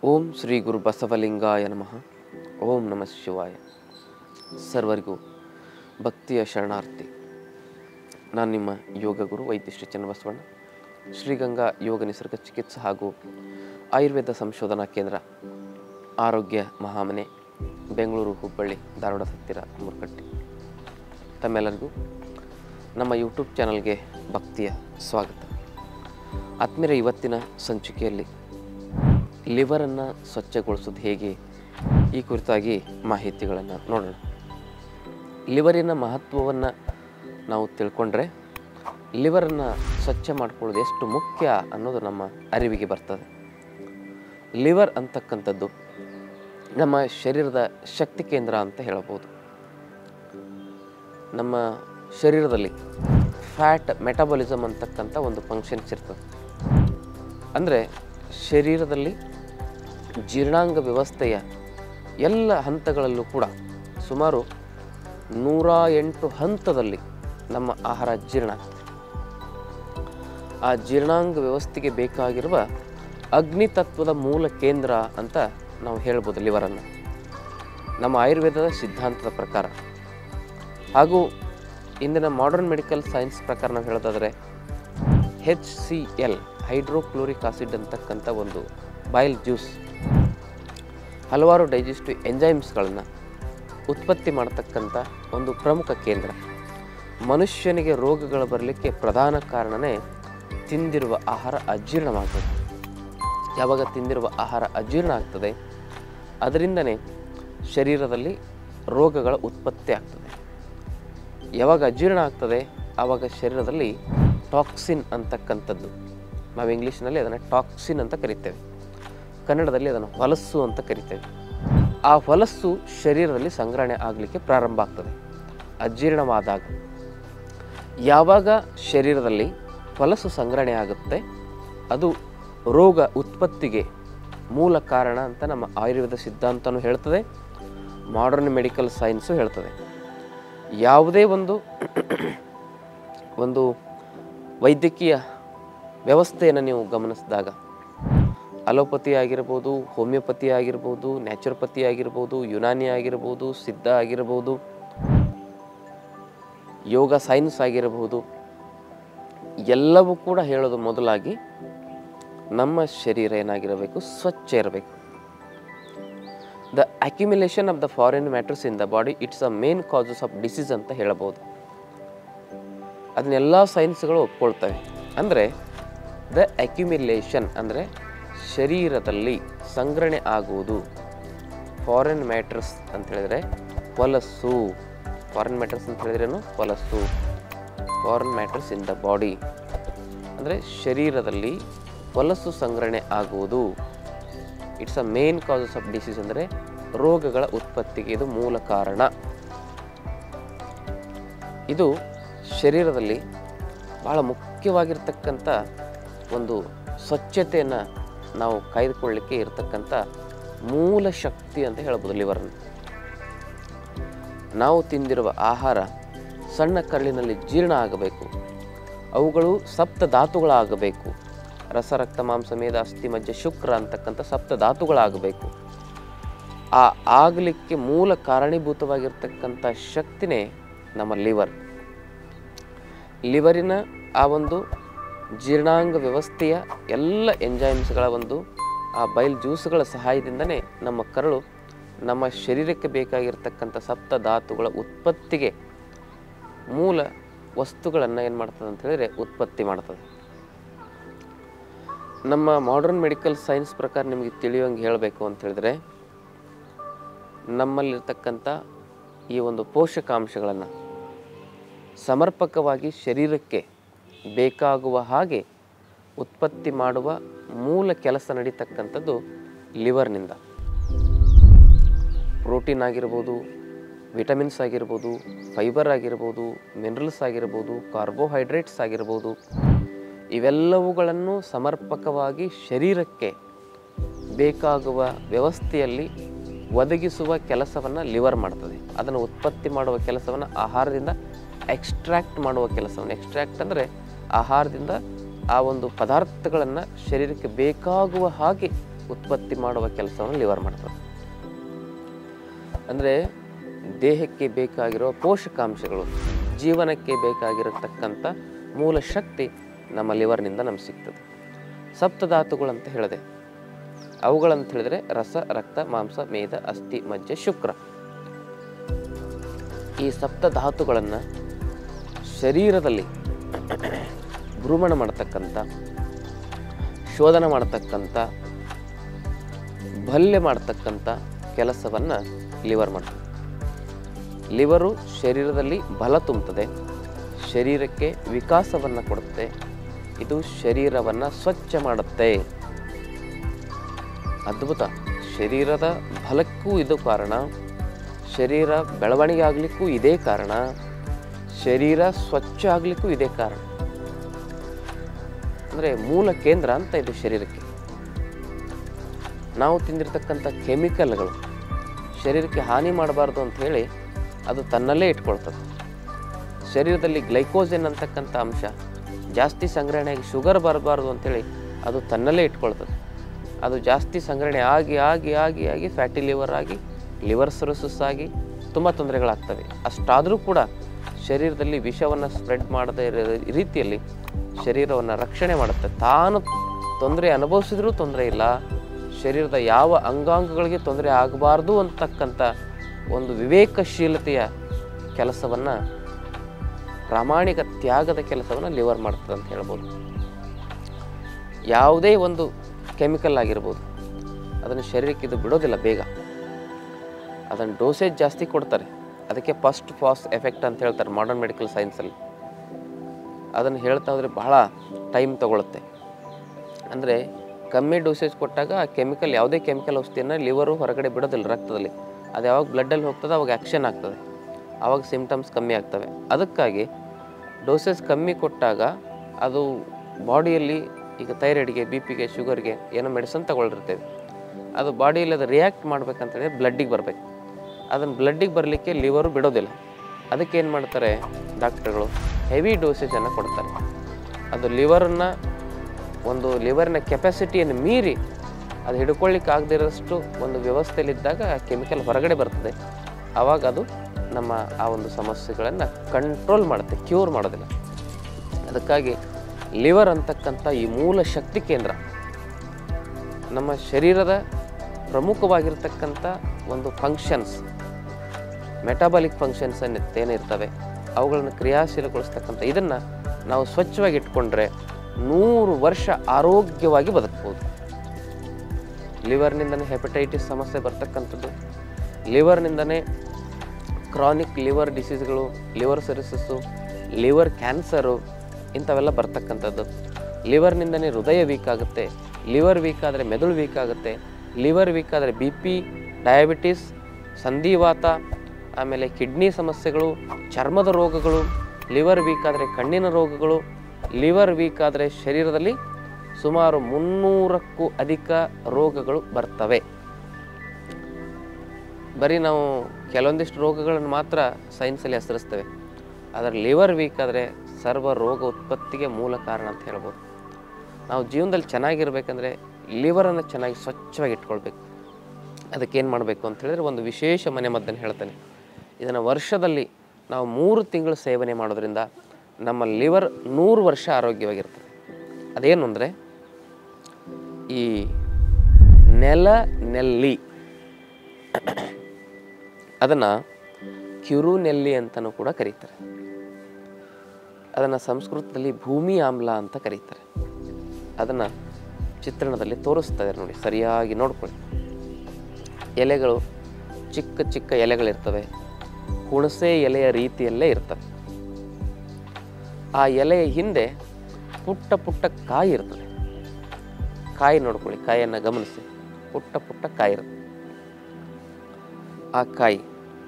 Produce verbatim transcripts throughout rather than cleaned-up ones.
ಓಂ ಶ್ರೀ ಗುರು ಬಸವಲಿಂಗಾಯ ನಮಃ. ಓಂ ನಮಃ ಶಿವಾಯ. ಸರ್ವರಿಗೂ ಭಕ್ತಿಯ ಶರಣಾರ್ಥಿ. ನಾನು ನಿಮ್ಮ ಯೋಗ ಗುರು ವೈದ್ಯ ಶ್ರೀ ಚನ್ನಬಸವಣ್ಣ, ಶ್ರೀಗಂಗಾ ಯೋಗ ನಿಸರ್ಗ ಚಿಕಿತ್ಸೆ ಹಾಗೂ ಆಯುರ್ವೇದ ಸಂಶೋಧನಾ ಕೇಂದ್ರ, ಆರೋಗ್ಯ ಮಹಾಮನೆ, ಬೆಂಗಳೂರು, ಹುಬ್ಬಳ್ಳಿ, ಧಾರವಾಡ ಹತ್ತಿರ ಮುರ್ಕಟ್ಟಿ. ತಮ್ಮೆಲ್ಲರಿಗೂ ನಮ್ಮ ಯೂಟ್ಯೂಬ್ ಚಾನಲ್ಗೆ ಭಕ್ತಿಯ ಸ್ವಾಗತ. ಆತ್ಮೀಯರೇ, ಇವತ್ತಿನ ಸಂಚಿಕೆಯಲ್ಲಿ ಲಿವರನ್ನು ಸ್ವಚ್ಛಗೊಳಿಸೋದು ಹೇಗೆ ಈ ಕುರಿತಾಗಿ ಮಾಹಿತಿಗಳನ್ನು ನೋಡೋಣ. ಲಿವರಿನ ಮಹತ್ವವನ್ನು ನಾವು ತಿಳ್ಕೊಂಡ್ರೆ ಲಿವರನ್ನು ಸ್ವಚ್ಛ ಮಾಡ್ಕೊಳ್ಳೋದು ಎಷ್ಟು ಮುಖ್ಯ ಅನ್ನೋದು ನಮ್ಮ ಅರಿವಿಗೆ ಬರ್ತದೆ. ಲಿವರ್ ಅಂತಕ್ಕಂಥದ್ದು ನಮ್ಮ ಶರೀರದ ಶಕ್ತಿ ಕೇಂದ್ರ ಅಂತ ಹೇಳಬಹುದು. ನಮ್ಮ ಶರೀರದಲ್ಲಿ ಫ್ಯಾಟ್ ಮೆಟಬಾಲಿಸಮ್ ಅಂತಕ್ಕಂಥ ಒಂದು ಫಂಕ್ಷನ್ಸ್ ಇರ್ತದೆ. ಅಂದರೆ ಶರೀರದಲ್ಲಿ ಜೀರ್ಣಾಂಗ ವ್ಯವಸ್ಥೆಯ ಎಲ್ಲ ಹಂತಗಳಲ್ಲೂ ಕೂಡ ಸುಮಾರು ನೂರ ಎಂಟು ಹಂತದಲ್ಲಿ ನಮ್ಮ ಆಹಾರ ಜೀರ್ಣ ಆಗ್ತದೆ. ಆ ಜೀರ್ಣಾಂಗ ವ್ಯವಸ್ಥೆಗೆ ಬೇಕಾಗಿರುವ ಅಗ್ನಿತತ್ವದ ಮೂಲ ಕೇಂದ್ರ ಅಂತ ನಾವು ಹೇಳ್ಬೋದು ಲಿವರನ್ನು, ನಮ್ಮ ಆಯುರ್ವೇದದ ಸಿದ್ಧಾಂತದ ಪ್ರಕಾರ. ಹಾಗೂ ಇಂದಿನ ಮಾಡರ್ನ್ ಮೆಡಿಕಲ್ ಸೈನ್ಸ್ ಪ್ರಕಾರ ನಾವು ಹೇಳೋದಾದರೆ H C L hydrochloric acid ಅಂತಕ್ಕಂಥ ಒಂದು ಬಾಯಿಲ್ ಜ್ಯೂಸ್ ಹಲವಾರು ಡೈಜೆಸ್ಟಿವ್ ಎಂಜೈಮ್ಸ್ಗಳನ್ನು ಉತ್ಪತ್ತಿ ಮಾಡತಕ್ಕಂಥ ಒಂದು ಪ್ರಮುಖ ಕೇಂದ್ರ. ಮನುಷ್ಯನಿಗೆ ರೋಗಗಳು ಬರಲಿಕ್ಕೆ ಪ್ರಧಾನ ಕಾರಣವೇ ತಿಂದಿರುವ ಆಹಾರ ಅಜೀರ್ಣವಾಗ್ತದೆ. ಯಾವಾಗ ತಿಂದಿರುವ ಆಹಾರ ಅಜೀರ್ಣ ಆಗ್ತದೆ, ಅದರಿಂದನೇ ಶರೀರದಲ್ಲಿ ರೋಗಗಳ ಉತ್ಪತ್ತಿ ಆಗ್ತದೆ. ಯಾವಾಗ ಅಜೀರ್ಣ ಆಗ್ತದೆ ಆವಾಗ ಶರೀರದಲ್ಲಿ ಟಾಕ್ಸಿನ್ ಅಂತಕ್ಕಂಥದ್ದು, ನಾವು ಇಂಗ್ಲೀಷ್ನಲ್ಲಿ ಅದನ್ನು ಟಾಕ್ಸಿನ್ ಅಂತ ಕರಿತೇವೆ, ಕನ್ನಡದಲ್ಲಿ ಅದನ್ನು ಹೊಲಸ್ಸು ಅಂತ ಕರಿತೇವೆ. ಆ ಹೊಲಸ್ಸು ಶರೀರದಲ್ಲಿ ಸಂಗ್ರಹಣೆ ಆಗಲಿಕ್ಕೆ ಪ್ರಾರಂಭ ಆಗ್ತದೆ ಅಜೀರ್ಣವಾದಾಗ. ಯಾವಾಗ ಶರೀರದಲ್ಲಿ ಹೊಲಸು ಸಂಗ್ರಹಣೆ ಆಗುತ್ತೆ ಅದು ರೋಗ ಉತ್ಪತ್ತಿಗೆ ಮೂಲ ಕಾರಣ ಅಂತ ನಮ್ಮ ಆಯುರ್ವೇದ ಸಿದ್ಧಾಂತನೂ ಹೇಳ್ತದೆ, ಮಾಡರ್ನ್ ಮೆಡಿಕಲ್ ಸೈನ್ಸು ಹೇಳ್ತದೆ. ಯಾವುದೇ ಒಂದು ಒಂದು ವೈದ್ಯಕೀಯ ವ್ಯವಸ್ಥೆಯನ್ನು ನೀವು ಗಮನಿಸಿದಾಗ ಅಲೋಪತಿ ಆಗಿರ್ಬೋದು, ಹೋಮಿಯೋಪತಿ ಆಗಿರ್ಬೋದು, ನ್ಯಾಚುರೋಪತಿ ಆಗಿರ್ಬೋದು, ಯುನಾನಿ ಆಗಿರ್ಬೋದು, ಸಿದ್ಧ ಆಗಿರ್ಬೋದು, ಯೋಗ ಸೈನ್ಸ್ ಆಗಿರಬಹುದು, ಎಲ್ಲವೂ ಕೂಡ ಹೇಳೋದು ಮೊದಲಾಗಿ ನಮ್ಮ ಶರೀರ ಏನಾಗಿರಬೇಕು, ಸ್ವಚ್ಛ ಇರಬೇಕು. The accumulation of the foreign matters in the body it's a main causes of disease ಅಂತ ಹೇಳಬಹುದು. ಅದನ್ನೆಲ್ಲ ಸೈನ್ಸ್ಗಳು ಒಪ್ಕೊಳ್ತವೆ. ಅಂದರೆ ದ ಅಕ್ಯುಮಿಲೇಷನ್ ಅಂದರೆ ಶರೀರದಲ್ಲಿ ಸಂಗ್ರಹಣೆ ಆಗುವುದು. ಫಾರಿನ್ ಮ್ಯಾಟರ್ಸ್ ಅಂತ ಹೇಳಿದರೆ ಹೊಲಸು. ಫಾರಿನ್ ಮ್ಯಾಟರ್ಸ್ ಅಂತ ಹೇಳಿದ್ರೇನು? ಹೊಲಸು. Foreign matters in the body ಅಂದರೆ ಶರೀರದಲ್ಲಿ ಹೊಲಸು ಸಂಗ್ರಹಣೆ ಆಗುವುದು. It's a main causes of disease ಅಂದರೆ ರೋಗಗಳ ಉತ್ಪತ್ತಿಗೆ ಇದು ಮೂಲ ಕಾರಣ. ಇದು ಶರೀರದಲ್ಲಿ ಬಹಳ ಮುಖ್ಯವಾಗಿರ್ತಕ್ಕಂಥ ಒಂದು ಸ್ವಚ್ಛತೆಯನ್ನು ನಾವು ಕಾಯ್ದುಕೊಳ್ಳಲಿಕ್ಕೆ ಇರತಕ್ಕಂಥ ಮೂಲ ಶಕ್ತಿ ಅಂತ ಹೇಳ್ಬೋದು ಲಿವರನ್ನು. ನಾವು ತಿಂದಿರುವ ಆಹಾರ ಸಣ್ಣ ಕರಳಿನಲ್ಲಿ ಜೀರ್ಣ ಆಗಬೇಕು. ಅವುಗಳು ಸಪ್ತ ಧಾತುಗಳಾಗಬೇಕು. ರಸ, ರಕ್ತ, ಮಾಂಸ, ಮೇದ, ಅಸ್ಥಿ, ಮಜ್ಜೆ, ಶುಕ್ರ ಅಂತಕ್ಕಂಥ ಸಪ್ತ ಧಾತುಗಳಾಗಬೇಕು. ಆ ಆಗಲಿಕ್ಕೆ ಮೂಲ ಕಾರಣೀಭೂತವಾಗಿರ್ತಕ್ಕಂಥ ಶಕ್ತಿನೇ ನಮ್ಮ ಲಿವರ್. ಲಿವರಿನ ಆ ಒಂದು ಜೀರ್ಣಾಂಗ ವ್ಯವಸ್ಥೆಯ ಎಲ್ಲ ಎಂಜೈಮ್ಸ್ಗಳ ಒಂದು ಆ ಬೈಲ್ ಜ್ಯೂಸ್ಗಳ ಸಹಾಯದಿಂದನೇ ನಮ್ಮ ಕರಳು ನಮ್ಮ ಶರೀರಕ್ಕೆ ಬೇಕಾಗಿರ್ತಕ್ಕಂಥ ಸಪ್ತ ಧಾತುಗಳ ಉತ್ಪತ್ತಿಗೆ ಮೂಲ ವಸ್ತುಗಳನ್ನು ಏನು ಮಾಡ್ತದೆ ಅಂತ ಹೇಳಿದರೆ ಉತ್ಪತ್ತಿ ಮಾಡ್ತದೆ. ನಮ್ಮ ಮಾಡರ್ನ್ ಮೆಡಿಕಲ್ ಸೈನ್ಸ್ ಪ್ರಕಾರ ನಿಮಗೆ ತಿಳಿಯೋಂಗೆ ಹೇಳಬೇಕು ಅಂತ ಹೇಳಿದ್ರೆ, ನಮ್ಮಲ್ಲಿರ್ತಕ್ಕಂಥ ಈ ಒಂದು ಪೋಷಕಾಂಶಗಳನ್ನು ಸಮರ್ಪಕವಾಗಿ ಶರೀರಕ್ಕೆ ಬೇಕಾಗುವ ಹಾಗೆ ಉತ್ಪತ್ತಿ ಮಾಡುವ ಮೂಲ ಕೆಲಸ ನಡೀತಕ್ಕಂಥದ್ದು ಲಿವರ್ನಿಂದ. ಪ್ರೋಟೀನ್ ಆಗಿರ್ಬೋದು, ವಿಟಮಿನ್ಸ್ ಆಗಿರ್ಬೋದು, ಫೈಬರ್ ಆಗಿರ್ಬೋದು, ಮಿನರಲ್ಸ್ ಆಗಿರ್ಬೋದು, ಕಾರ್ಬೋಹೈಡ್ರೇಟ್ಸ್ ಆಗಿರ್ಬೋದು, ಇವೆಲ್ಲವುಗಳನ್ನು ಸಮರ್ಪಕವಾಗಿ ಶರೀರಕ್ಕೆ ಬೇಕಾಗುವ ವ್ಯವಸ್ಥೆಯಲ್ಲಿ ಒದಗಿಸುವ ಕೆಲಸವನ್ನು ಲಿವರ್ ಮಾಡ್ತದೆ. ಅದನ್ನು ಉತ್ಪತ್ತಿ ಮಾಡುವ ಕೆಲಸವನ್ನು ಆಹಾರದಿಂದ ಎಕ್ಸ್ಟ್ರಾಕ್ಟ್ ಮಾಡುವ ಕೆಲಸವನ್ನು, ಎಕ್ಸ್ಟ್ರಾಕ್ಟ್ ಅಂದರೆ ಆಹಾರದಿಂದ ಆ ಒಂದು ಪದಾರ್ಥಗಳನ್ನು ಶರೀರಕ್ಕೆ ಬೇಕಾಗುವ ಹಾಗೆ ಉತ್ಪತ್ತಿ ಮಾಡುವ ಕೆಲಸವನ್ನು ಲಿವರ್ ಮಾಡ್ತದೆ. ಅಂದರೆ ದೇಹಕ್ಕೆ ಬೇಕಾಗಿರೋ ಪೋಷಕಾಂಶಗಳು, ಜೀವನಕ್ಕೆ ಬೇಕಾಗಿರತಕ್ಕಂಥ ಮೂಲ ಶಕ್ತಿ ನಮ್ಮ ಲಿವರ್ನಿಂದ ನಮ್ಗೆ ಸಿಗ್ತದೆ. ಸಪ್ತಧಾತುಗಳಂತ ಹೇಳಿದೆ, ಅವುಗಳಂತ ಹೇಳಿದರೆ ರಸ, ರಕ್ತ, ಮಾಂಸ, ಮೇದ, ಅಸ್ಥಿ, ಮಜ್ಜೆ, ಶುಕ್ರ. ಈ ಸಪ್ತಧಾತುಗಳನ್ನು ಶರೀರದಲ್ಲಿ ಭ್ರಮಣ ಮಾಡತಕ್ಕಂಥ, ಶೋಧನ ಮಾಡತಕ್ಕಂಥ, ಭಲ್ಯ ಮಾಡತಕ್ಕಂಥ ಕೆಲಸವನ್ನು ಲಿವರ್ ಮಾಡ್ತದೆ. ಲಿವರು ಶರೀರದಲ್ಲಿ ಬಲ ತುಂಬುತ್ತದೆ, ಶರೀರಕ್ಕೆ ವಿಕಾಸವನ್ನು ಕೊಡುತ್ತೆ, ಇದು ಶರೀರವನ್ನು ಸ್ವಚ್ಛ ಮಾಡುತ್ತೆ. ಅದ್ಭುತ. ಶರೀರದ ಬಲಕ್ಕೂ ಇದು ಕಾರಣ, ಶರೀರ ಬೆಳವಣಿಗೆ ಆಗಲಿಕ್ಕೂ ಇದೇ ಕಾರಣ, ಶರೀರ ಸ್ವಚ್ಛ ಆಗಲಿಕ್ಕೂ ಇದೇ ಕಾರಣ. ಅಂದರೆ ಮೂಲ ಕೇಂದ್ರ ಅಂತ ಇದು ಶರೀರಕ್ಕೆ. ನಾವು ತಿಂದಿರತಕ್ಕಂಥ ಕೆಮಿಕಲ್ಗಳು ಶರೀರಕ್ಕೆ ಹಾನಿ ಮಾಡಬಾರ್ದು ಅಂತ ಹೇಳಿ ಅದು ತನ್ನಲ್ಲೇ ಇಟ್ಕೊಳ್ತದೆ. ಶರೀರದಲ್ಲಿ ಗ್ಲೈಕೋಜನ್ ಅಂತಕ್ಕಂಥ ಅಂಶ ಜಾಸ್ತಿ ಸಂಗ್ರಹಣೆಯಾಗಿ ಶುಗರ್ ಬರಬಾರ್ದು ಅಂಥೇಳಿ ಅದು ತನ್ನಲ್ಲೇ ಇಟ್ಕೊಳ್ತದೆ. ಅದು ಜಾಸ್ತಿ ಸಂಗ್ರಹಣೆ ಆಗಿ ಆಗಿ ಆಗಿ ಆಗಿ ಫ್ಯಾಟಿ ಲಿವರ್ ಆಗಿ ಲಿವರ್ ಸಿರೋಸಿಸ್ ಆಗಿ ತುಂಬ ತೊಂದರೆಗಳಾಗ್ತವೆ. ಅಷ್ಟಾದರೂ ಕೂಡ ಶರೀರದಲ್ಲಿ ವಿಷವನ್ನು ಸ್ಪ್ರೆಡ್ ಮಾಡದೇ ಇರೋ ರೀತಿಯಲ್ಲಿ ಶರೀರವನ್ನು ರಕ್ಷಣೆ ಮಾಡುತ್ತೆ. ತಾನು ತೊಂದರೆ ಅನುಭವಿಸಿದ್ರೂ ತೊಂದರೆ ಇಲ್ಲ, ಶರೀರದ ಯಾವ ಅಂಗಾಂಗಗಳಿಗೆ ತೊಂದರೆ ಆಗಬಾರ್ದು ಅಂತಕ್ಕಂಥ ಒಂದು ವಿವೇಕಶೀಲತೆಯ ಕೆಲಸವನ್ನು, ಪ್ರಾಮಾಣಿಕ ತ್ಯಾಗದ ಕೆಲಸವನ್ನು ಲಿವರ್ ಮಾಡ್ತದೆ ಅಂತ ಹೇಳ್ಬೋದು. ಯಾವುದೇ ಒಂದು ಕೆಮಿಕಲ್ ಆಗಿರ್ಬೋದು, ಅದನ್ನು ಶರೀರಕ್ಕೆ ಇದು ಬಿಡೋದಿಲ್ಲ ಬೇಗ. ಅದನ್ನು ಡೋಸೇಜ್ ಜಾಸ್ತಿ ಕೊಡ್ತಾರೆ, ಅದಕ್ಕೆ ಫಸ್ಟ್ ಫಾಸ್ ಎಫೆಕ್ಟ್ ಅಂತ ಹೇಳ್ತಾರೆ ಮಾಡರ್ನ್ ಮೆಡಿಕಲ್ ಸೈನ್ಸಲ್ಲಿ. ಅದನ್ನು ಹೇಳ್ತಾ ಹೋದರೆ ಬಹಳ ಟೈಮ್ ತಗೊಳುತ್ತೆ. ಅಂದರೆ ಕಮ್ಮಿ ಡೋಸೇಜ್ ಕೊಟ್ಟಾಗ ಆ ಕೆಮಿಕಲ್, ಯಾವುದೇ ಕೆಮಿಕಲ್ ಔಷಧಿಯನ್ನು ಲಿವರು ಹೊರಗಡೆ ಬಿಡೋದಿಲ್ಲ ರಕ್ತದಲ್ಲಿ. ಅದು ಯಾವಾಗ ಬ್ಲಡ್ಡಲ್ಲಿ ಹೋಗ್ತದೆ ಅವಾಗ ಆ್ಯಕ್ಷನ್ ಆಗ್ತದೆ, ಆವಾಗ ಸಿಮ್ಟಮ್ಸ್ ಕಮ್ಮಿ ಆಗ್ತವೆ. ಅದಕ್ಕಾಗಿ ಡೋಸೇಜ್ ಕಮ್ಮಿ ಕೊಟ್ಟಾಗ ಅದು ಬಾಡಿಯಲ್ಲಿ, ಈಗ ಥೈರಾಯ್ಡ್ಗೆ, ಬಿ ಪಿಗೆ, ಶುಗರ್ಗೆ ಏನೋ ಮೆಡಿಸನ್ ತಗೊಳ್ಳಿರ್ತೇವೆ, ಅದು ಬಾಡಿಯಲ್ಲಿ ಅದು ರಿಯಾಕ್ಟ್ ಮಾಡ್ಬೇಕಂತೇಳಿ ಬ್ಲಡ್ಡಿಗೆ ಬರಬೇಕು. ಅದನ್ನು ಬ್ಲಡ್ಡಿಗೆ ಬರಲಿಕ್ಕೆ ಲಿವರು ಬಿಡೋದಿಲ್ಲ. ಅದಕ್ಕೇನು ಮಾಡ್ತಾರೆ ಡಾಕ್ಟರ್ಗಳು, ಹೆವಿ ಡೋಸೇಜನ್ನು ಕೊಡ್ತಾರೆ. ಅದು ಲಿವರನ್ನು, ಒಂದು ಲಿವರ್ನ ಕೆಪಾಸಿಟಿಯನ್ನು ಮೀರಿ ಅದು ಹಿಡ್ಕೊಳ್ಳಿಕ್ಕೆ ಆಗದಿರೋಷ್ಟು ಒಂದು ವ್ಯವಸ್ಥೆಯಲ್ಲಿದ್ದಾಗ ಕೆಮಿಕಲ್ ಹೊರಗಡೆ ಬರ್ತದೆ. ಆವಾಗ ಅದು ನಮ್ಮ ಆ ಒಂದು ಸಮಸ್ಯೆಗಳನ್ನು ಕಂಟ್ರೋಲ್ ಮಾಡುತ್ತೆ, ಕ್ಯೂರ್ ಮಾಡೋದಿಲ್ಲ. ಅದಕ್ಕಾಗಿ ಲಿವರ್ ಅಂತಕ್ಕಂಥ ಈ ಮೂಲ ಶಕ್ತಿ ಕೇಂದ್ರ ನಮ್ಮ ಶರೀರದ ಪ್ರಮುಖವಾಗಿರ್ತಕ್ಕಂಥ ಒಂದು ಫಂಕ್ಷನ್ಸ್, ಮೆಟಾಬಾಲಿಕ್ ಫಂಕ್ಷನ್ಸ್ ಏನಿರ್ತವೆ ಅವುಗಳನ್ನು ಕ್ರಿಯಾಶೀಲಗೊಳಿಸ್ತಕ್ಕಂಥ ಇದನ್ನು ನಾವು ಸ್ವಚ್ಛವಾಗಿ ಇಟ್ಕೊಂಡ್ರೆ ನೂರು ವರ್ಷ ಆರೋಗ್ಯವಾಗಿ ಬದುಕ್ಬೋದು. ಲಿವರ್ನಿಂದನೇ ಹೆಪಟೈಟಿಸ್ ಸಮಸ್ಯೆ ಬರ್ತಕ್ಕಂಥದ್ದು, ಲಿವರ್ನಿಂದನೇ ಕ್ರಾನಿಕ್ ಲಿವರ್ ಡಿಸೀಸ್ಗಳು, ಲಿವರ್ ಸಿರೋಸಿಸ್ಸು, ಲಿವರ್ ಕ್ಯಾನ್ಸರು ಇಂಥವೆಲ್ಲ ಬರ್ತಕ್ಕಂಥದ್ದು. ಲಿವರ್ನಿಂದನೇ ಹೃದಯ ವೀಕ್ ಆಗುತ್ತೆ, ಲಿವರ್ ವೀಕ್ ಆದರೆ ಮೆದುಳು ವೀಕ್ ಆಗುತ್ತೆ, ಲಿವರ್ ವೀಕ್ ಆದರೆ ಬಿ ಪಿ, ಡಯಾಬಿಟಿಸ್, ಸಂಧಿವಾತ, ಆಮೇಲೆ ಕಿಡ್ನಿ ಸಮಸ್ಯೆಗಳು, ಚರ್ಮದ ರೋಗಗಳು, ಲಿವರ್ ವೀಕ್ ಆದರೆ ಕಣ್ಣಿನ ರೋಗಗಳು, ಲಿವರ್ ವೀಕ್ ಆದರೆ ಶರೀರದಲ್ಲಿ ಸುಮಾರು ಮುನ್ನೂರಕ್ಕೂ ಅಧಿಕ ರೋಗಗಳು ಬರ್ತವೆ. ಬರೀ ನಾವು ಕೆಲವೊಂದಿಷ್ಟು ರೋಗಗಳನ್ನು ಮಾತ್ರ ಸೈನ್ಸಲ್ಲಿ ಹೆಸರಿಸ್ತೇವೆ, ಆದರೆ ಲಿವರ್ ವೀಕ್ ಆದರೆ ಸರ್ವ ರೋಗ ಉತ್ಪತ್ತಿಗೆ ಮೂಲ ಕಾರಣ ಅಂತ ಹೇಳ್ಬೋದು. ನಾವು ಜೀವನದಲ್ಲಿ ಚೆನ್ನಾಗಿರ್ಬೇಕಂದ್ರೆ ಲಿವರನ್ನು ಚೆನ್ನಾಗಿ ಸ್ವಚ್ಛವಾಗಿ ಇಟ್ಕೊಳ್ಬೇಕು. ಅದಕ್ಕೇನು ಮಾಡಬೇಕು ಅಂತ ಹೇಳಿದ್ರೆ ಒಂದು ವಿಶೇಷ ಮನೆ ಮದ್ದನ್ನು ಹೇಳ್ತೇನೆ. ಇದನ್ನು ವರ್ಷದಲ್ಲಿ ನಾವು ಮೂರು ತಿಂಗಳು ಸೇವನೆ ಮಾಡೋದ್ರಿಂದ ನಮ್ಮ ಲಿವರ್ ನೂರು ವರ್ಷ ಆರೋಗ್ಯವಾಗಿರ್ತದೆ. ಅದೇನು ಅಂದರೆ ಈ ನೆಲ ನೆಲ್ಲಿ, ಅದನ್ನು ಕಿರು ನೆಲ್ಲಿ ಅಂತಲೂ ಕೂಡ ಕರೀತಾರೆ. ಅದನ್ನು ಸಂಸ್ಕೃತದಲ್ಲಿ ಭೂಮಿ ಆಮ್ಲ ಅಂತ ಕರೀತಾರೆ. ಅದನ್ನು ಚಿತ್ರಣದಲ್ಲಿ ತೋರಿಸ್ತಾ ಇದ್ದಾರೆ ನೋಡಿ, ಸರಿಯಾಗಿ ನೋಡ್ಕೊಳ್ಳಿ. ಎಲೆಗಳು ಚಿಕ್ಕ ಚಿಕ್ಕ ಎಲೆಗಳಿರ್ತವೆ, ಹುಣಸೆ ಎಲೆಯ ರೀತಿಯಲ್ಲೇ ಇರ್ತವೆ. ಆ ಎಲೆಯ ಹಿಂದೆ ಪುಟ್ಟ ಪುಟ್ಟ ಕಾಯಿ ಇರ್ತದೆ. ಕಾಯಿ ನೋಡ್ಕೊಳ್ಳಿ, ಕಾಯಿಯನ್ನು ಗಮನಿಸಿ, ಪುಟ್ಟ ಪುಟ್ಟ ಕಾಯಿ ಇರುತ್ತೆ. ಆ ಕಾಯಿ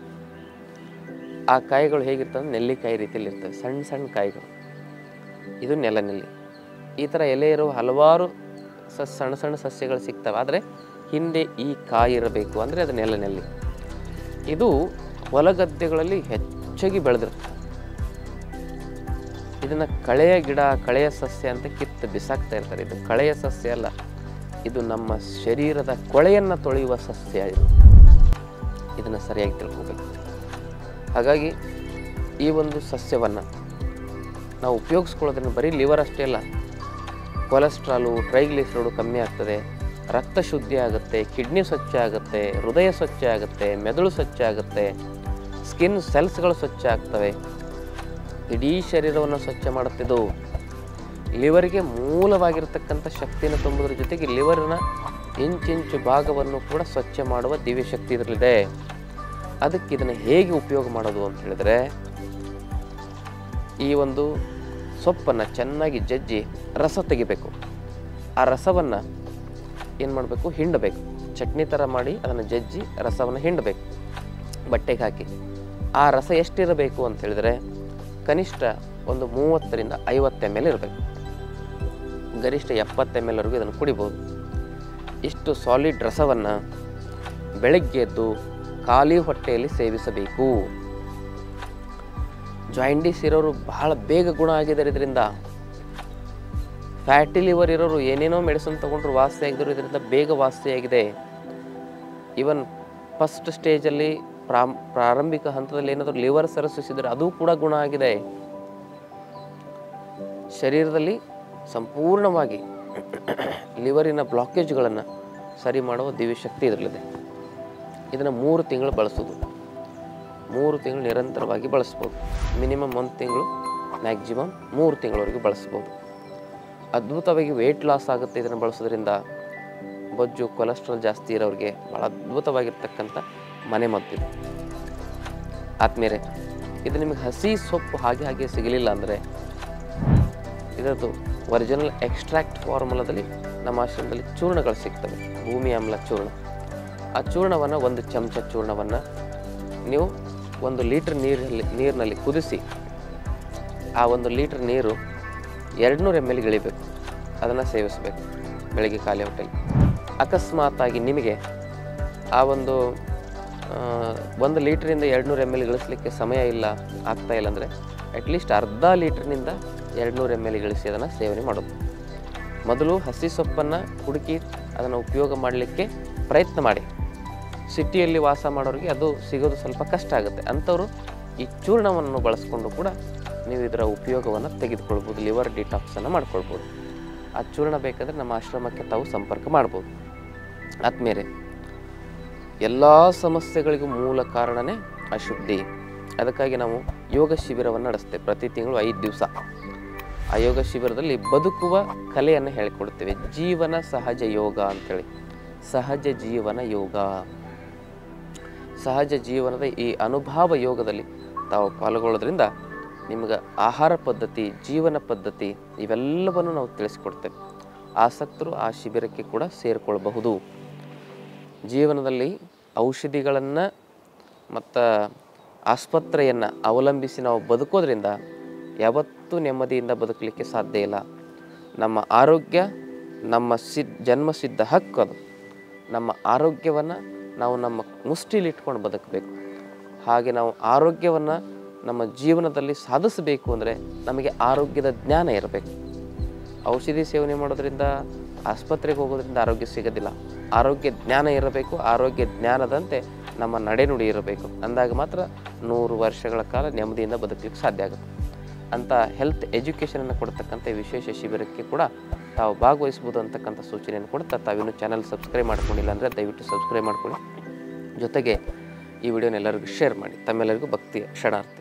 ಆ ಕಾಯಿಗಳು ಹೇಗಿರ್ತವೆ, ನೆಲ್ಲಿಕಾಯಿ ರೀತಿಯಲ್ಲಿ ಇರ್ತವೆ, ಸಣ್ಣ ಸಣ್ಣ ಕಾಯಿಗಳು. ಇದು ನೆಲ ನೆಲ್ಲಿ. ಈ ಥರ ಎಲೆ ಇರೋ ಹಲವಾರು ಸಸ್ ಸಣ್ಣ ಸಣ್ಣ ಸಸ್ಯಗಳು ಸಿಗ್ತವೆ, ಆದರೆ ಹಿಂದೆ ಈ ಕಾಯಿ ಇರಬೇಕು, ಅಂದರೆ ಅದು ನೆಲ ನೆಲ್ಲಿ. ಇದು ಹೊಲಗದ್ದೆಗಳಲ್ಲಿ ಹೆಚ್ಚಾಗಿ ಬೆಳೆದಿರುತ್ತೆ. ಇದನ್ನು ಕಳೆಯ ಗಿಡ, ಕಳೆಯ ಸಸ್ಯ ಅಂತ ಕಿತ್ತು ಬಿಸಾಕ್ತಾ ಇರ್ತಾರೆ. ಇದು ಕಳೆಯ ಸಸ್ಯ ಅಲ್ಲ, ಇದು ನಮ್ಮ ಶರೀರದ ಕೊಳೆಯನ್ನು ತೊಳೆಯುವ ಸಸ್ಯ. ಇದು ಇದನ್ನು ಸರಿಯಾಗಿ ತಿಳ್ಕೋಬೇಕು. ಹಾಗಾಗಿ ಈ ಒಂದು ಸಸ್ಯವನ್ನು ನಾವು ಉಪಯೋಗಿಸ್ಕೊಳ್ಳೋದ್ರಿಂದ ಬರೀ ಲಿವರ್ ಅಷ್ಟೇ ಅಲ್ಲ, ಕೊಲೆಸ್ಟ್ರಾಲು, ಟ್ರೈಗ್ಲಿಸರೈಡು ಕಮ್ಮಿ ಆಗ್ತದೆ, ರಕ್ತ ಶುದ್ಧಿ ಆಗುತ್ತೆ, ಕಿಡ್ನಿ ಸ್ವಚ್ಛ ಆಗುತ್ತೆ, ಹೃದಯ ಸ್ವಚ್ಛ ಆಗುತ್ತೆ, ಮೆದುಳು ಸ್ವಚ್ಛ ಆಗುತ್ತೆ, ಸ್ಕಿನ್ ಸೆಲ್ಸ್ಗಳು ಸ್ವಚ್ಛ ಆಗ್ತವೆ, ಇಡೀ ಶರೀರವನ್ನು ಸ್ವಚ್ಛ ಮಾಡುತ್ತಿದ್ದು. ಲಿವರಿಗೆ ಮೂಲವಾಗಿರ್ತಕ್ಕಂಥ ಶಕ್ತಿಯನ್ನು ತುಂಬುವುದರ ಜೊತೆಗೆ ಲಿವರ್ನ ಇಂಚಿಂಚು ಭಾಗವನ್ನು ಕೂಡ ಸ್ವಚ್ಛ ಮಾಡುವ ದಿವ್ಯ ಶಕ್ತಿ ಇದರಲ್ಲಿದೆ. ಅದಕ್ಕೆ ಇದನ್ನು ಹೇಗೆ ಉಪಯೋಗ ಮಾಡೋದು ಅಂತ ಹೇಳಿದ್ರೆ, ಈ ಒಂದು ಸೊಪ್ಪನ್ನು ಚೆನ್ನಾಗಿ ಜಜ್ಜಿ ರಸ ತೆಗಿಬೇಕು. ಆ ರಸವನ್ನು ಏನು ಮಾಡಬೇಕು, ಹಿಂಡಬೇಕು. ಚಟ್ನಿ ಥರ ಮಾಡಿ ಅದನ್ನು ಜಜ್ಜಿ ರಸವನ್ನು ಹಿಂಡಬೇಕು ಬಟ್ಟೆಗೆ ಹಾಕಿ. ಆ ರಸ ಎಷ್ಟಿರಬೇಕು ಅಂತ ಹೇಳಿದ್ರೆ ಕನಿಷ್ಠ ಒಂದು ಮೂವತ್ತರಿಂದ ಐವತ್ತು ಎಮ್ ಎಲ್ ಇರಬೇಕು. ಗರಿಷ್ಠ ಎಪ್ಪತ್ತು ಎಮ್ ಎಲ್ವರೆಗೂ ಇದನ್ನು ಕುಡಿಬೋದು. ಇಷ್ಟು ಸಾಲಿಡ್ ರಸವನ್ನು ಬೆಳಗ್ಗೆ ಎದ್ದು ಖಾಲಿ ಹೊಟ್ಟೆಯಲ್ಲಿ ಸೇವಿಸಬೇಕು. ಜಾಯಿಂಡಿಸ್ ಇರೋರು ಬಹಳ ಬೇಗ ಗುಣ ಆಗಿದ್ದಾರೆ ಇದರಿಂದ. ಫ್ಯಾಟಿ ಲಿವರ್ ಇರೋರು ಏನೇನೋ ಮೆಡಿಸಿನ್ ತೊಗೊಂಡ್ರು ವಾಸಿ ಆಗಿದ್ರು, ಇದರಿಂದ ಬೇಗ ವಾಸಿಯಾಗಿದೆ. ಈವನ್ ಫಸ್ಟ್ ಸ್ಟೇಜಲ್ಲಿ ಪ್ರಾಮ್ ಪ್ರಾರಂಭಿಕ ಹಂತದಲ್ಲಿ ಏನಾದರೂ ಲಿವರ್ ಸರಸಿಸಿದರೆ ಅದು ಕೂಡ ಗುಣ ಆಗಿದೆ. ಶರೀರದಲ್ಲಿ ಸಂಪೂರ್ಣವಾಗಿ ಲಿವರಿನ ಬ್ಲಾಕೇಜ್ಗಳನ್ನು ಸರಿ ಮಾಡುವ ದಿವ್ಯ ಶಕ್ತಿ ಇದರಲ್ಲಿದೆ. ಇದನ್ನು ಮೂರು ತಿಂಗಳು ಬಳಸೋದು. ಮೂರು ತಿಂಗಳು ನಿರಂತರವಾಗಿ ಬಳಸ್ಬೋದು. ಮಿನಿಮಮ್ ಒಂದು ತಿಂಗಳು, ಮ್ಯಾಕ್ಸಿಮಮ್ ಮೂರು ತಿಂಗಳವರೆಗೂ ಬಳಸ್ಬೋದು. ಅದ್ಭುತವಾಗಿ ವೆಯ್ಟ್ ಲಾಸ್ ಆಗುತ್ತೆ ಇದನ್ನು ಬಳಸೋದ್ರಿಂದ. ಬೊಜ್ಜು, ಕೊಲೆಸ್ಟ್ರಾಲ್ ಜಾಸ್ತಿ ಇರೋರಿಗೆ ಭಾಳ ಅದ್ಭುತವಾಗಿರ್ತಕ್ಕಂಥ ಮನೆ ಮದ್ದಿದೆ. ಆದಮೇಲೆ ಇದು ನಿಮಗೆ ಹಸಿ ಸೊಪ್ಪು ಹಾಗೆ ಹಾಗೆ ಸಿಗಲಿಲ್ಲ ಅಂದರೆ ಇದರದ್ದು ಒರಿಜಿನಲ್ ಎಕ್ಸ್ಟ್ರಾಕ್ಟ್ ಫಾರ್ಮುಲಾದಲ್ಲಿ ನಮ್ಮ ಆಶ್ರಮದಲ್ಲಿ ಚೂರ್ಣಗಳು ಸಿಗ್ತವೆ, ಭೂಮಿ ಆಮ್ಲ ಚೂರ್ಣ. ಆ ಚೂರ್ಣವನ್ನು, ಒಂದು ಚಮಚ ಚೂರ್ಣವನ್ನು ನೀವು ಒಂದು ಲೀಟ್ರ್ ನೀರಲ್ಲಿ ನೀರಿನಲ್ಲಿ ಕುದಿಸಿ, ಆ ಒಂದು ಲೀಟ್ರ್ ನೀರು ಎರಡು ನೂರು ಎಮ್ ಎಲ್ ಇಳಿಬೇಕು. ಅದನ್ನು ಸೇವಿಸಬೇಕು ಬೆಳಗ್ಗೆ ಖಾಲಿ ಹೊಟ್ಟೆಲಿ. ಅಕಸ್ಮಾತಾಗಿ ನಿಮಗೆ ಆ ಒಂದು ಒಂದು ಲೀಟ್ರಿಂದ ಎರಡು ನೂರು ಎಮ್ ಎಲ್ ಇಳಿಸ್ಲಿಕ್ಕೆ ಸಮಯ ಇಲ್ಲ, ಆಗ್ತಾ ಇಲ್ಲ ಅಂದರೆ ಅಟ್ಲೀಸ್ಟ್ ಅರ್ಧ ಲೀಟ್ರ್ನಿಂದ ಎರಡು ನೂರು ಎಮ್ ಎಲ್ ಇಳಿಸಿ ಅದನ್ನು ಸೇವನೆ ಮಾಡೋದು. ಮೊದಲು ಹಸಿ ಸೊಪ್ಪನ್ನು ಹುಡುಕಿ ಅದನ್ನು ಉಪಯೋಗ ಮಾಡಲಿಕ್ಕೆ ಪ್ರಯತ್ನ ಮಾಡಿ. ಸಿಟಿಯಲ್ಲಿ ವಾಸ ಮಾಡೋರಿಗೆ ಅದು ಸಿಗೋದು ಸ್ವಲ್ಪ ಕಷ್ಟ ಆಗುತ್ತೆ. ಅಂಥವರು ಈ ಚೂರ್ಣವನ್ನು ಬಳಸ್ಕೊಂಡು ಕೂಡ ನೀವು ಇದರ ಉಪಯೋಗವನ್ನು ತೆಗೆದುಕೊಳ್ಬೋದು, ಲಿವರ್ ಡಿಟಾಕ್ಸನ್ನು ಮಾಡ್ಕೊಳ್ಬೋದು. ಆ ಚೂರ್ಣ ಬೇಕಾದರೆ ನಮ್ಮ ಆಶ್ರಮಕ್ಕೆ ತಾವು ಸಂಪರ್ಕ ಮಾಡ್ಬೋದು. ಆದಮೇಲೆ ಎಲ್ಲ ಸಮಸ್ಯೆಗಳಿಗೂ ಮೂಲ ಕಾರಣವೇ ಅಶುದ್ಧಿ. ಅದಕ್ಕಾಗಿ ನಾವು ಯೋಗ ಶಿಬಿರವನ್ನು ನಡೆಸ್ತೇವೆ ಪ್ರತಿ ತಿಂಗಳು ಐದು ದಿವಸ. ಆ ಯೋಗ ಶಿಬಿರದಲ್ಲಿ ಬದುಕುವ ಕಲೆಯನ್ನು ಹೇಳಿಕೊಡ್ತೇವೆ. ಜೀವನ ಸಹಜ ಯೋಗ ಅಂಥೇಳಿ, ಸಹಜ ಜೀವನ ಯೋಗ. ಸಹಜ ಜೀವನದ ಈ ಅನುಭವ ಯೋಗದಲ್ಲಿ ತಾವು ಪಾಲ್ಗೊಳ್ಳೋದ್ರಿಂದ ನಿಮಗೆ ಆಹಾರ ಪದ್ಧತಿ, ಜೀವನ ಪದ್ಧತಿ ಇವೆಲ್ಲವನ್ನು ನಾವು ತಿಳಿಸ್ಕೊಡ್ತೇವೆ. ಆಸಕ್ತರು ಆ ಶಿಬಿರಕ್ಕೆ ಕೂಡ ಸೇರಿಕೊಳ್ಳಬಹುದು. ಜೀವನದಲ್ಲಿ ಔಷಧಿಗಳನ್ನು ಮತ್ತು ಆಸ್ಪತ್ರೆಯನ್ನು ಅವಲಂಬಿಸಿ ನಾವು ಬದುಕೋದ್ರಿಂದ ಯಾವತ್ತೂ ನೆಮ್ಮದಿಯಿಂದ ಬದುಕಲಿಕ್ಕೆ ಸಾಧ್ಯ ಇಲ್ಲ. ನಮ್ಮ ಆರೋಗ್ಯ ನಮ್ಮ ಸಿದ್ಧ ಜನ್ಮಸಿದ್ಧ ಹಕ್ಕು. ಅದು ನಮ್ಮ ಆರೋಗ್ಯವನ್ನು ನಾವು ನಮ್ಮ ಮುಷ್ಟಿಲಿ ಇಟ್ಕೊಂಡು ಬದುಕಬೇಕು. ಹಾಗೆ ನಾವು ಆರೋಗ್ಯವನ್ನು ನಮ್ಮ ಜೀವನದಲ್ಲಿ ಸಾಧಿಸಬೇಕು ಅಂದರೆ ನಮಗೆ ಆರೋಗ್ಯದ ಜ್ಞಾನ ಇರಬೇಕು. ಔಷಧಿ ಸೇವನೆ ಮಾಡೋದ್ರಿಂದ, ಆಸ್ಪತ್ರೆಗೆ ಹೋಗೋದ್ರಿಂದ ಆರೋಗ್ಯ ಸಿಗೋದಿಲ್ಲ. ಆರೋಗ್ಯ ಜ್ಞಾನ ಇರಬೇಕು. ಆರೋಗ್ಯ ಜ್ಞಾನದಂತೆ ನಮ್ಮ ನಡೆನುಡಿ ಇರಬೇಕು. ಅಂದಾಗ ಮಾತ್ರ ನೂರು ವರ್ಷಗಳ ಕಾಲ ನೆಮ್ಮದಿಯಿಂದ ಬದುಕಲಿಕ್ಕೆ ಸಾಧ್ಯ ಆಗುತ್ತೆ. ಅಂಥ ಹೆಲ್ತ್ ಎಜುಕೇಷನನ್ನು ಕೊಡ್ತಕ್ಕಂಥ ವಿಶೇಷ ಶಿಬಿರಕ್ಕೆ ಕೂಡ ತಾವು ಭಾಗವಹಿಸ್ಬೋದು ಅಂತಕ್ಕಂಥ ಸೂಚನೆಯನ್ನು ಕೊಡ್ತಾ, ತಾವಿನ್ನೂ ಚಾನಲ್ ಸಬ್ಸ್ಕ್ರೈಬ್ ಮಾಡ್ಕೊಂಡಿಲ್ಲ ಅಂದರೆ ದಯವಿಟ್ಟು ಸಬ್ಸ್ಕ್ರೈಬ್ ಮಾಡ್ಕೊಳ್ಳಿ. ಜೊತೆಗೆ ಈ ವಿಡಿಯೋನ ಎಲ್ಲರಿಗೂ ಶೇರ್ ಮಾಡಿ. ತಮ್ಮೆಲ್ಲರಿಗೂ ಭಕ್ತಿಯ ಕ್ಷಣಾರ್ಥ.